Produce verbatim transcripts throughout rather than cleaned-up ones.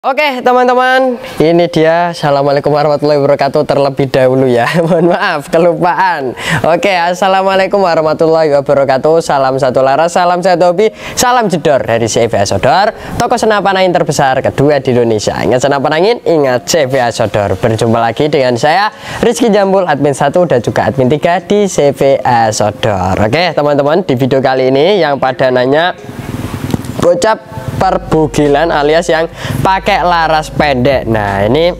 Oke teman-teman, ini dia. Assalamualaikum warahmatullahi wabarakatuh. Terlebih dahulu ya, mohon maaf kelupaan. Oke, assalamualaikum warahmatullahi wabarakatuh. Salam satu laras, salam satu hobi, salam jedor dari C V A Sodor, toko senapan angin terbesar kedua di Indonesia. Ingat senapan angin, ingat C V A Sodor. Berjumpa lagi dengan saya Rizky Jambul, admin satu dan juga admin tiga di C V A Sodor. Oke teman-teman, di video kali ini yang pada nanya bocap perbugilan alias yang pakai laras pendek. Nah ini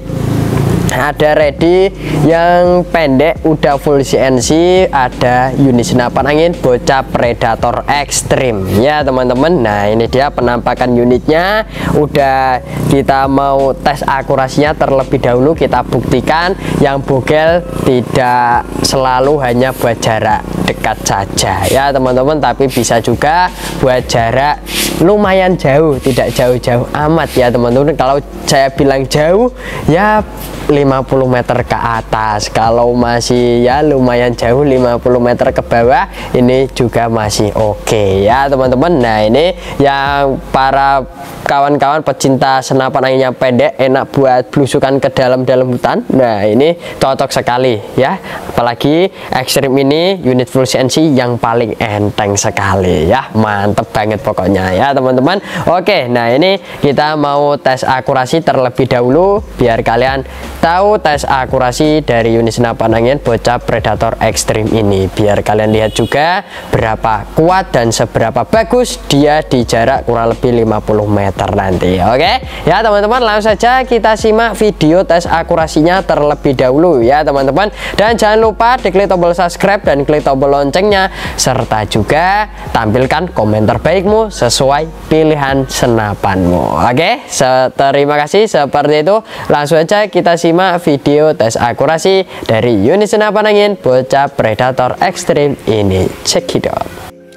ada ready yang pendek udah full C N C, ada unit senapan angin bocah predator ekstrim ya teman-teman. Nah ini dia penampakan unitnya, udah kita mau tes akurasinya terlebih dahulu. Kita buktikan yang bogel tidak selalu hanya buat jarak dekat saja ya teman-teman, tapi bisa juga buat jarak lumayan jauh, tidak jauh-jauh amat ya teman-teman. Kalau saya bilang jauh ya lima puluh meter ke atas, kalau masih ya lumayan jauh lima puluh meter ke bawah ini juga masih oke okay, ya teman-teman. Nah ini yang para kawan-kawan pecinta senapan angin yang pendek, enak buat belusukan ke dalam-dalam hutan. Nah ini cocok sekali ya, apalagi ekstrim ini unit full C N C yang paling enteng sekali ya, mantep banget pokoknya ya teman-teman. Oke, nah ini kita mau tes akurasi terlebih dahulu biar kalian tahu tes akurasi dari unit senapan angin bocah predator ekstrim ini, biar kalian lihat juga berapa kuat dan seberapa bagus dia di jarak kurang lebih lima puluh meter nanti. Oke ya teman-teman, langsung saja kita simak video tes akurasinya terlebih dahulu ya teman-teman. Dan jangan lupa diklik tombol subscribe dan klik tombol loncengnya, serta juga tampilkan komentar baikmu sesuai pilihan senapanmu. Oke, terima kasih. Seperti itu langsung saja kita simak video tes akurasi dari unit senapan angin bocah predator ekstrim ini. Cekidot.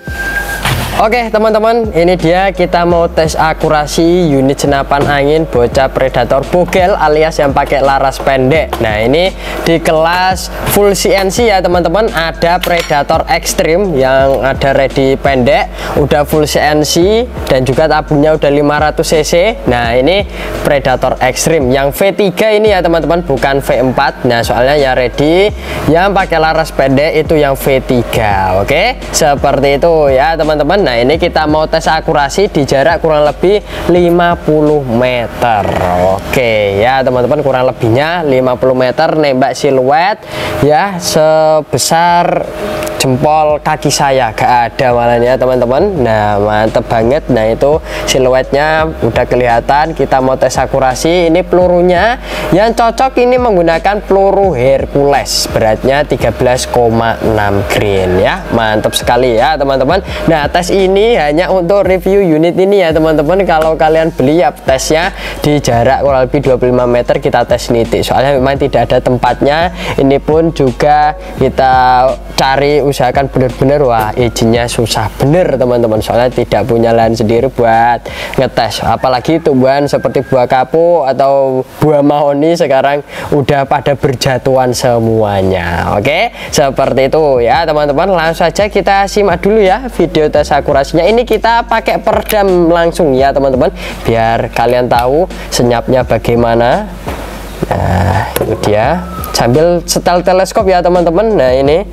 Oke teman-teman, ini dia kita mau tes akurasi unit senapan angin bocah predator bogel alias yang pakai laras pendek. Nah ini di kelas full C N C ya teman-teman, ada predator ekstrim yang ada ready pendek udah full C N C dan juga tabungnya udah lima ratus cc. Nah ini predator ekstrim yang V tiga ini ya teman-teman, bukan V empat. Nah soalnya ya ready yang pakai laras pendek itu yang V tiga. Oke, seperti itu ya teman-teman. Nah ini kita mau tes akurasi di jarak kurang lebih lima puluh meter. Oke ya teman-teman, kurang lebihnya lima puluh meter, nembak siluet ya sebesar jempol kaki saya, gak ada malah ya teman-teman. Nah mantep banget. Nah itu siluetnya udah kelihatan. Kita mau tes akurasi. Ini pelurunya yang cocok ini menggunakan peluru Hercules, beratnya tiga belas koma enam grain ya, mantap sekali ya teman-teman. Nah tes ini hanya untuk review unit ini ya teman-teman. Kalau kalian beli ya tesnya di jarak kurang lebih dua puluh lima meter, kita tes nitik, soalnya memang tidak ada tempatnya. Ini pun juga kita cari, usahakan bener-bener wah izinnya susah bener teman-teman, soalnya tidak punya lahan sendiri buat ngetes. Apalagi tumbuhan seperti buah kapu atau buah mahoni sekarang udah pada berjatuhan semuanya. Oke seperti itu ya teman-teman. Langsung saja kita simak dulu ya video tes akurasinya. Ini kita pakai peredam langsung ya teman-teman, biar kalian tahu senyapnya bagaimana. Nah itu dia, sambil setel teleskop ya teman-teman. Nah ini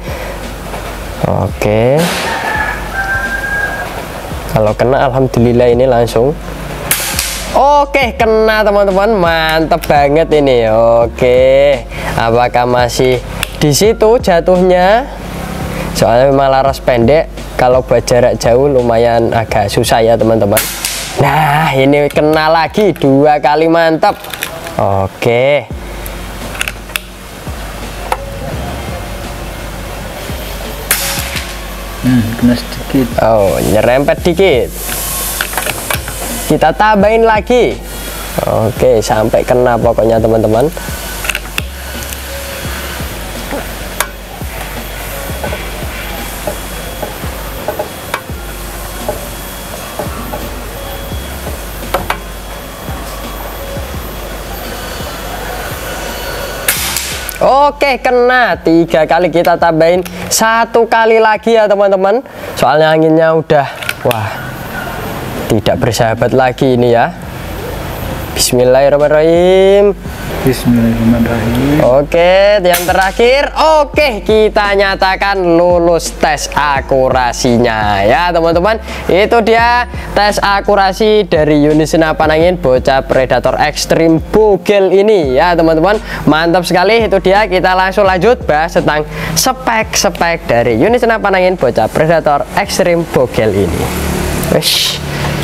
oke, kalau kena alhamdulillah ini langsung oke, kena teman-teman, mantap banget ini. Oke, apakah masih di situ jatuhnya? Soalnya memang laras pendek, kalau buat jarak jauh lumayan agak susah ya teman-teman. Nah ini kena lagi dua kali, mantap. Oke, hmm, kena sedikit. oh nyerempet dikit, kita tambahin lagi. Oke, sampai kena pokoknya teman-teman. Oke, kena tiga kali, kita tambahin satu kali lagi ya teman-teman, soalnya anginnya udah wah tidak bersahabat lagi ini ya. Bismillahirrahmanirrahim. Bismillahirrahmanirrahim. Oke, yang terakhir, oke, kita nyatakan lulus tes akurasinya ya teman-teman. Itu dia tes akurasi dari unit senapan angin bocah predator ekstrim bogel ini ya teman-teman. Mantap sekali. Itu dia, kita langsung lanjut bahas tentang spek-spek dari unit senapan angin bocah predator ekstrim bogel ini. Wish.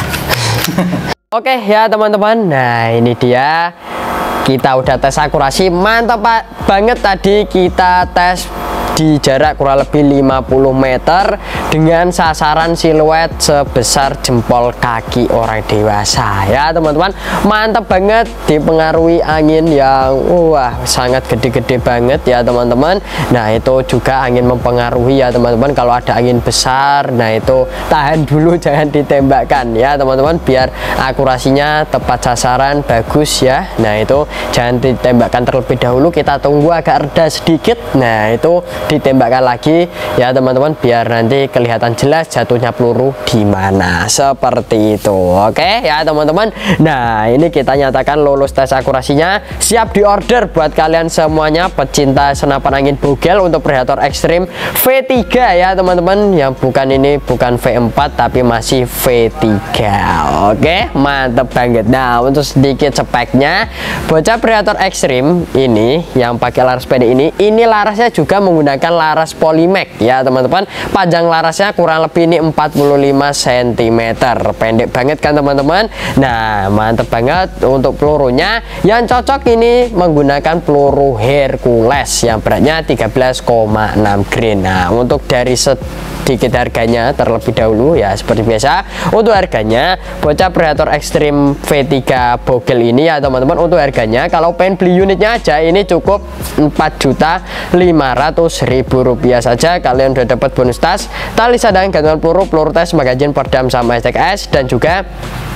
Oke ya teman-teman, nah ini dia, kita udah tes akurasi. Mantap pak banget, tadi kita tes di jarak kurang lebih lima puluh meter dengan sasaran siluet sebesar jempol kaki orang dewasa ya teman-teman. Mantap banget, dipengaruhi angin yang wah sangat gede-gede banget ya teman-teman. Nah itu juga angin mempengaruhi ya teman-teman. Kalau ada angin besar, nah itu tahan dulu, jangan ditembakkan ya teman-teman, biar akurasinya tepat sasaran bagus ya. Nah itu jangan ditembakkan terlebih dahulu, kita tunggu agak reda sedikit, nah itu ditembakkan lagi ya teman-teman, biar nanti kelihatan jelas jatuhnya peluru di mana, seperti itu. Oke ya teman-teman. Nah ini kita nyatakan lulus tes akurasinya, siap diorder buat kalian semuanya pecinta senapan angin bogel untuk predator ekstrim V tiga ya teman-teman, yang bukan ini bukan V empat tapi masih V tiga. Oke, mantep banget. Nah untuk sedikit speknya, bocah predator ekstrim ini yang pakai laras pendek ini, ini larasnya juga menggunakan laras Polymac ya teman-teman. Panjang larasnya kurang lebih ini empat puluh lima sentimeter, pendek banget kan teman-teman. Nah mantep banget. Untuk pelurunya yang cocok ini menggunakan peluru Hercules yang beratnya tiga belas koma enam grain. Nah untuk dari sedikit harganya terlebih dahulu ya, seperti biasa untuk harganya bocah predator ekstrim V tiga bogel ini ya teman-teman, untuk harganya kalau pengen beli unitnya aja ini cukup empat juta lima ratus ribu rupiah saja. Kalian udah dapat bonus tas, tali sadang, gantungan peluru, peluru tes, magazin, perdam, sama S T K S, dan juga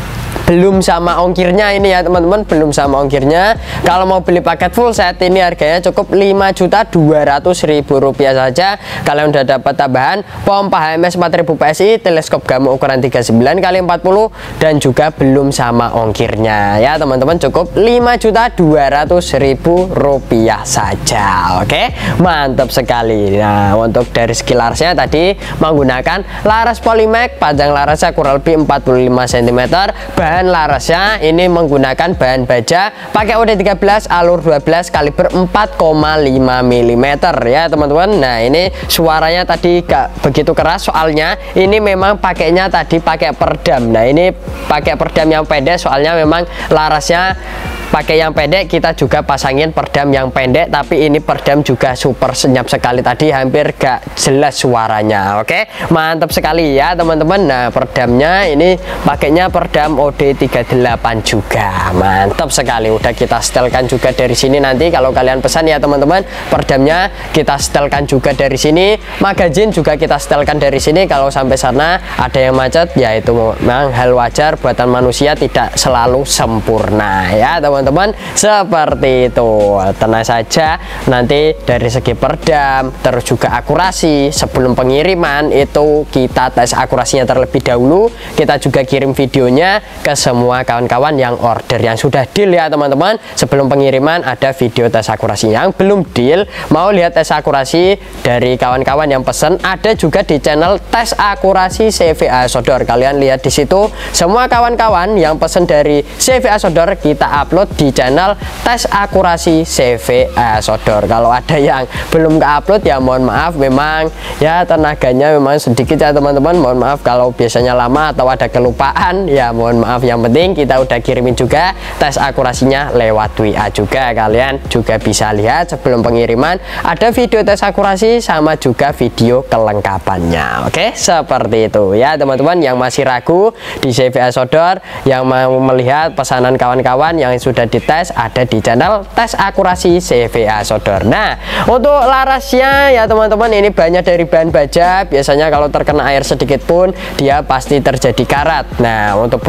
belum sama ongkirnya ini ya teman-teman, belum sama ongkirnya. Kalau mau beli paket full set ini harganya cukup lima juta dua ratus ribu rupiah saja. Kalian udah dapat tambahan pompa H M S empat ribu P S I, teleskop Gamo ukuran tiga puluh sembilan kali empat puluh, dan juga belum sama ongkirnya ya teman-teman, cukup lima juta dua ratus ribu rupiah saja. Oke, mantap sekali. Nah untuk dari segi larasnya tadi menggunakan laras Polymac, panjang larasnya kurang lebih empat puluh lima sentimeter. Bahan larasnya ini menggunakan bahan baja pakai O D tiga belas alur dua belas kaliber empat koma lima milimeter ya teman-teman. Nah ini suaranya tadi gak begitu keras, soalnya ini memang pakainya tadi pakai perdam. Nah ini pakai perdam yang pendek, soalnya memang larasnya pakai yang pendek, kita juga pasangin perdam yang pendek, tapi ini perdam juga super senyap sekali tadi, hampir gak jelas suaranya. Oke, mantap sekali ya teman-teman. Nah perdamnya ini pakainya perdam O D tiga puluh delapan juga, mantap sekali. Udah kita setelkan juga dari sini, nanti kalau kalian pesan ya teman-teman, perdamnya kita setelkan juga dari sini, magazin juga kita setelkan dari sini. Kalau sampai sana ada yang macet ya itu memang hal wajar, buatan manusia tidak selalu sempurna ya teman teman-teman, seperti itu. Tenang saja, nanti dari segi perdam terus juga akurasi sebelum pengiriman itu kita tes akurasinya terlebih dahulu. Kita juga kirim videonya ke semua kawan-kawan yang order, yang sudah deal ya teman-teman. Sebelum pengiriman ada video tes akurasi. Yang belum deal mau lihat tes akurasi dari kawan-kawan yang pesen, ada juga di channel tes akurasi C V A Sodor. Kalian lihat di situ semua kawan-kawan yang pesen dari C V A Sodor kita upload di channel tes akurasi C V A Sodor. Kalau ada yang belum ke upload ya mohon maaf, memang ya tenaganya memang sedikit ya teman-teman, mohon maaf kalau biasanya lama atau ada kelupaan ya mohon maaf. Yang penting kita udah kirimin juga tes akurasinya lewat W A juga, kalian juga bisa lihat sebelum pengiriman ada video tes akurasi sama juga video kelengkapannya. Oke, seperti itu ya teman-teman. Yang masih ragu di C V A Sodor, yang mau melihat pesanan kawan-kawan yang sudah dites, ada di channel tes akurasi C V A Sodor. Nah untuk larasnya ya teman-teman, ini banyak dari bahan baja, biasanya kalau terkena air sedikit pun dia pasti terjadi karat. Nah untuk perawatan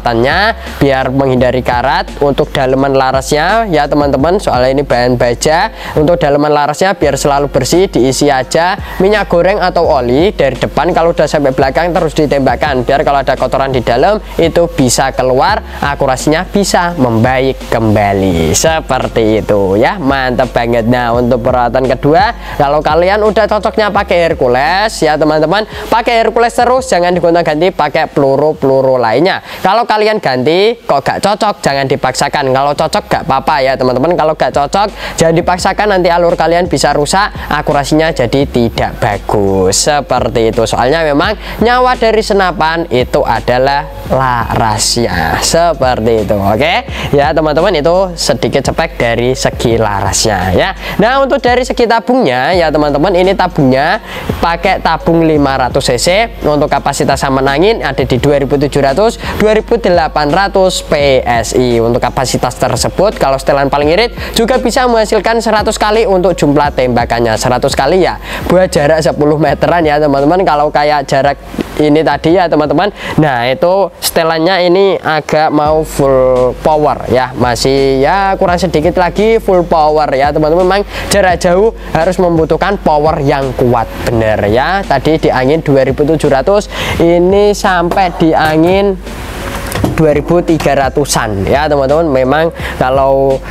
perawatannya biar menghindari karat. Untuk daleman larasnya ya teman-teman, soalnya ini bahan baja, untuk daleman larasnya biar selalu bersih diisi aja minyak goreng atau oli dari depan. Kalau udah sampai belakang terus ditembakkan biar kalau ada kotoran di dalam itu bisa keluar, akurasinya bisa membaik kembali seperti itu ya. Mantap banget. Nah untuk perawatan kedua, kalau kalian udah cocoknya pakai Hercules ya teman-teman, pakai Hercules terus, jangan digonta-ganti pakai peluru-peluru lainnya. Kalau kalian ganti kok gak cocok, jangan dipaksakan. Kalau cocok gak apa-apa ya teman-teman, kalau gak cocok jangan dipaksakan, nanti alur kalian bisa rusak, akurasinya jadi tidak bagus seperti itu. Soalnya memang nyawa dari senapan itu adalah larasnya seperti itu. Oke ya teman-teman, itu sedikit spek dari segi larasnya ya. Nah untuk dari segi tabungnya ya teman-teman, ini tabungnya pakai tabung lima ratus cc. Untuk kapasitas saman angin ada di dua ribu tujuh ratus dua ribu delapan ratus P S I. Untuk kapasitas tersebut kalau setelan paling irit juga bisa menghasilkan seratus kali untuk jumlah tembakannya. Seratus kali ya buat jarak sepuluh meteran ya teman-teman. Kalau kayak jarak ini tadi ya teman-teman, nah itu setelannya ini agak mau full power ya, masih ya kurang sedikit lagi full power ya teman-teman. Memang jarak jauh harus membutuhkan power yang kuat bener ya. Tadi di angin dua ribu tujuh ratus, ini sampai di angin dua ribu tiga ratusan ya teman-teman. Memang kalau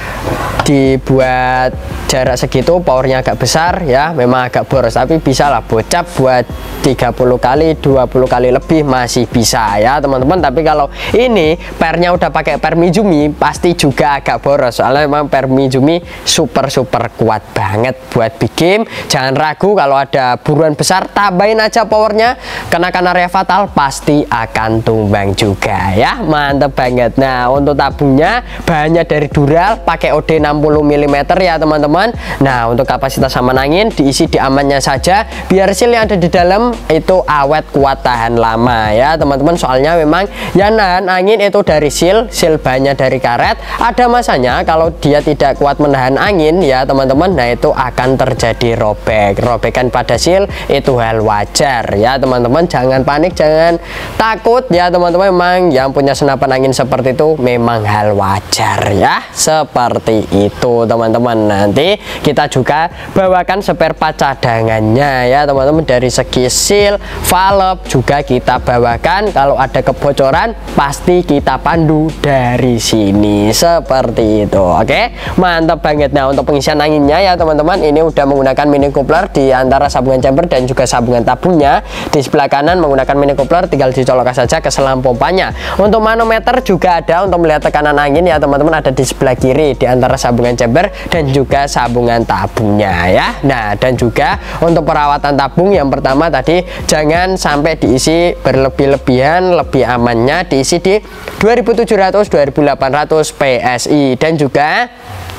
dibuat jarak segitu powernya agak besar ya, memang agak boros, tapi bisa lah bocap buat tiga puluh kali dua puluh kali lebih masih bisa ya teman-teman. Tapi kalau ini pernya udah pakai per Mizumi pasti juga agak boros, soalnya memang per Mizumi super super kuat banget buat bikin. Jangan ragu, kalau ada buruan besar tambahin aja powernya, kenakan area fatal pasti akan tumbang juga ya. Mantap banget. Nah untuk tabungnya bahannya dari Dural, pakai O D enam puluh milimeter ya teman-teman. Nah untuk kapasitas saman angin diisi di amannya saja biar seal yang ada di dalam itu awet kuat tahan lama ya teman-teman. Soalnya memang yang nahan angin itu dari seal, seal bahannya dari karet. Ada masanya kalau dia tidak kuat menahan angin ya teman-teman, nah itu akan terjadi robek. Robekan pada seal itu hal wajar ya teman-teman. Jangan panik, jangan takut ya teman-teman. Memang yang punya senapan angin seperti itu memang hal wajar ya, seperti itu teman-teman. Nanti kita juga bawakan spare part cadangannya ya teman-teman. Dari segi seal, valve juga kita bawakan. Kalau ada kebocoran pasti kita pandu dari sini seperti itu. Oke mantap banget. Nah untuk pengisian anginnya ya teman-teman, ini udah menggunakan mini coupler di antara sabungan chamber dan juga sabungan tabungnya. Di sebelah kanan menggunakan mini coupler, tinggal dicolokkan saja ke selang pompanya. Untuk manometer juga ada untuk melihat tekanan angin ya teman-teman, ada di sebelah kiri di antara sabungan chamber dan juga sabungan tabungnya ya. Nah dan juga untuk perawatan tabung, yang pertama tadi jangan sampai diisi berlebih-lebihan, lebih amannya diisi di dua ribu tujuh ratus dua ribu delapan ratus P S I. Dan juga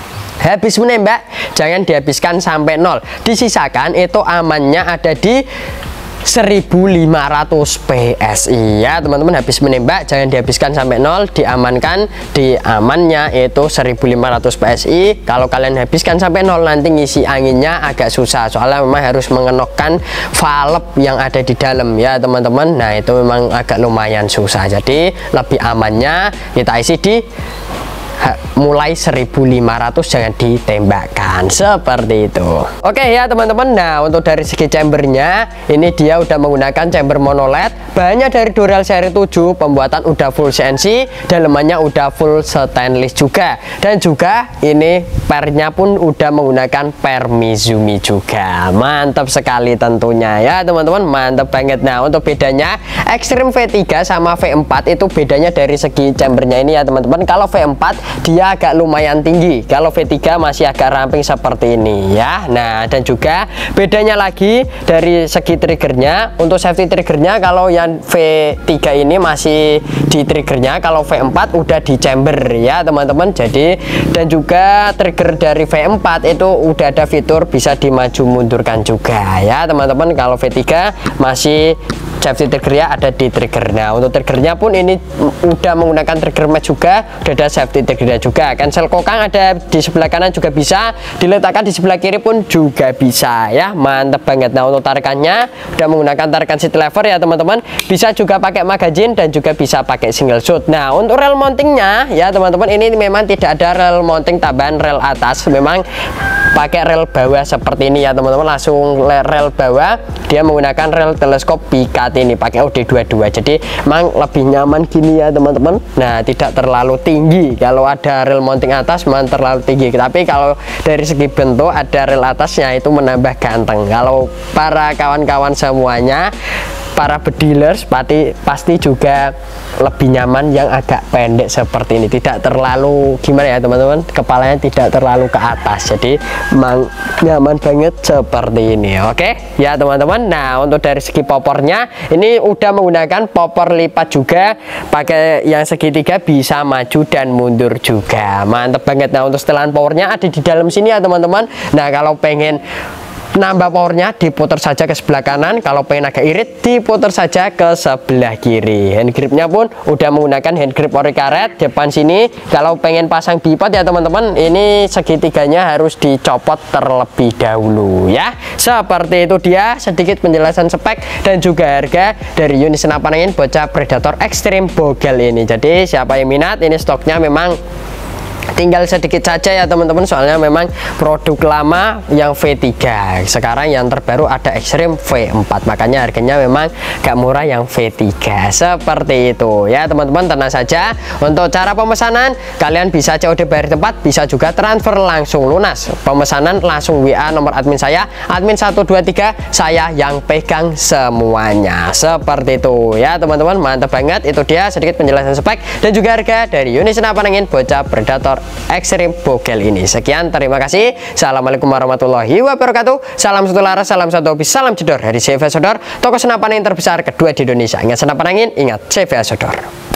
habis menembak jangan dihabiskan sampai nol, disisakan itu amannya ada di seribu lima ratus P S I ya teman-teman. Habis menembak jangan dihabiskan sampai nol, diamankan di amannya itu seribu lima ratus P S I. Kalau kalian habiskan sampai nol nanti ngisi anginnya agak susah, soalnya memang harus mengenokkan valve yang ada di dalam ya teman-teman. Nah itu memang agak lumayan susah, jadi lebih amannya kita isi di mulai seribu lima ratus, jangan ditembakkan seperti itu. Oke ya teman-teman. Nah untuk dari segi chambernya, ini dia udah menggunakan chamber monoled, bahannya dari Dural seri tujuh, pembuatan udah full C N C, dalemannya udah full stainless juga, dan juga ini pernya pun udah menggunakan per Mizumi juga. Mantap sekali tentunya ya teman-teman, mantap banget. Nah untuk bedanya Extreme V tiga sama V empat itu bedanya dari segi chambernya ini ya teman-teman. Kalau V empat dia agak lumayan tinggi, kalau V tiga masih agak ramping seperti ini ya. Nah dan juga bedanya lagi dari segi triggernya. Untuk safety triggernya, kalau yang V tiga ini masih di triggernya, kalau V empat udah di chamber ya teman-teman. Jadi dan juga trigger dari V empat itu udah ada fitur bisa dimaju mundurkan juga ya teman-teman. Kalau V tiga masih safety triggernya ada di trigger. Nah untuk triggernya pun ini udah menggunakan trigger match juga, udah ada safety triggernya juga. Cancel kokang ada di sebelah kanan juga bisa, diletakkan di sebelah kiri pun juga bisa ya, mantep banget. Nah untuk tarikannya udah menggunakan tarikan seat lever ya teman-teman, bisa juga pakai magazine dan juga bisa pakai single shoot. Nah untuk rel mountingnya ya teman-teman, ini memang tidak ada rel mounting tambahan rel atas, memang pakai rel bawah seperti ini ya teman-teman, langsung rel bawah. Dia menggunakan rel teleskop pikat ini pakai O D dua puluh dua, jadi memang lebih nyaman gini ya teman-teman. Nah tidak terlalu tinggi, kalau ada rel mounting atas memang terlalu tinggi, tapi kalau dari segi bentuk ada rel atasnya itu menambah ganteng. Kalau para kawan-kawan semuanya, para bedilers pasti pasti juga lebih nyaman yang agak pendek seperti ini, tidak terlalu gimana ya teman-teman, kepalanya tidak terlalu ke atas, jadi memang nyaman banget seperti ini. Oke ya teman-teman. Nah untuk dari segi popornya ini udah menggunakan popor lipat juga, pakai yang segitiga, bisa maju dan mundur juga, mantep banget. Nah untuk setelan powernya ada di dalam sini ya teman-teman. Nah kalau pengen nambah powernya diputar saja ke sebelah kanan, kalau pengen agak irit diputar saja ke sebelah kiri. Hand gripnya pun udah menggunakan hand grip ori karet depan sini. Kalau pengen pasang bipod ya teman-teman, ini segitiganya harus dicopot terlebih dahulu ya. Seperti itu dia sedikit penjelasan spek dan juga harga dari unit senapan angin bocah Predator Extreme Bogel ini. Jadi siapa yang minat, ini stoknya memang tinggal sedikit saja ya teman-teman, soalnya memang produk lama yang V tiga, sekarang yang terbaru ada Extreme V empat, makanya harganya memang gak murah yang V tiga seperti itu ya teman-teman. Tenang saja, untuk cara pemesanan kalian bisa C O D bayar tempat, bisa juga transfer langsung lunas. Pemesanan langsung W A nomor admin saya, admin satu dua tiga, saya yang pegang semuanya seperti itu ya teman-teman. Mantap banget, itu dia sedikit penjelasan spek dan juga harga dari unit senapan angin bocah Predator Extreme Bogel ini. Sekian, terima kasih. Assalamualaikum warahmatullahi wabarakatuh. Salam satu laras, salam satu hobi, salam jedor dari C V A Sodor, toko senapan angin terbesar kedua di Indonesia. Ingat senapan angin, ingat C V A Sodor.